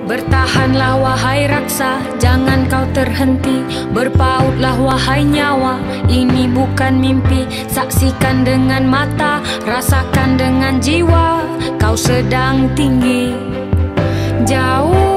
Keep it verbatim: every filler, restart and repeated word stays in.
Bertahanlah wahai raksa, jangan kau terhenti. Berpautlah wahai nyawa, ini bukan mimpi. Saksikan dengan mata, rasakan dengan jiwa, kau sedang tinggi. Jauh